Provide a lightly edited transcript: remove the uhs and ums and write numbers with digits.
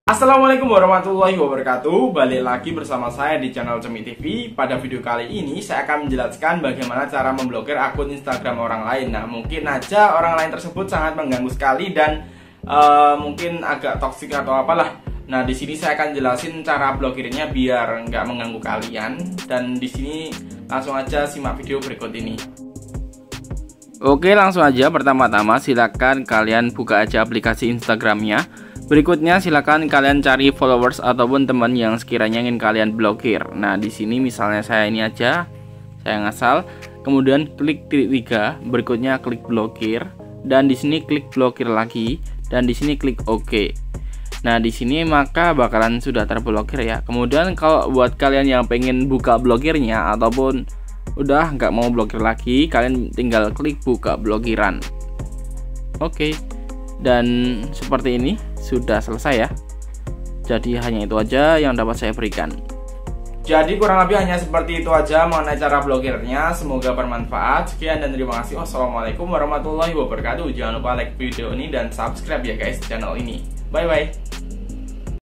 Assalamualaikum warahmatullahi wabarakatuh. Balik lagi bersama saya di channel Cemi TV. Pada video kali ini saya akan menjelaskan bagaimana cara memblokir akun Instagram orang lain. Nah, mungkin aja orang lain tersebut sangat mengganggu sekali dan mungkin agak toksik atau apalah. Nah, di sini saya akan jelasin cara blokirnya biar nggak mengganggu kalian. Dan di sini langsung aja simak video berikut ini. Oke, langsung aja. Pertama-tama silakan kalian buka aja aplikasi Instagramnya. Berikutnya silakan kalian cari followers ataupun teman yang sekiranya ingin kalian blokir. Nah, di sini misalnya saya ini aja, saya ngasal. Kemudian klik titik 3, berikutnya klik blokir dan di sini klik blokir lagi dan di sini klik OK. Nah, di sini maka bakalan sudah terblokir ya. Kemudian kalau buat kalian yang pengen buka blokirnya ataupun udah nggak mau blokir lagi, kalian tinggal klik buka blokiran. Oke. Dan seperti ini sudah selesai ya. Jadi hanya itu aja yang dapat saya berikan. Jadi kurang lebih hanya seperti itu aja mengenai cara blokirnya. Semoga bermanfaat. Sekian dan terima kasih. Wassalamualaikum warahmatullahi wabarakatuh. Jangan lupa like video ini dan subscribe ya guys channel ini. Bye bye.